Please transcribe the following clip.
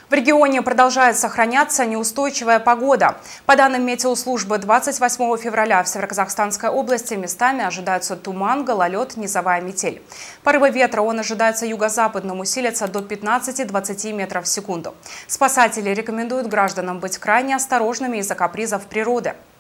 В регионе продолжает сохраняться неустойчивая погода. По данным метеослужбы, 28 февраля в Североказахстанской области местами ожидаются туман, гололед, низовая метель. Порывы ветра он ожидается юго-западным, усилятся до 15-20 метров в секунду. Спасатели рекомендуют гражданам быть крайне осторожными из-за капризов природы.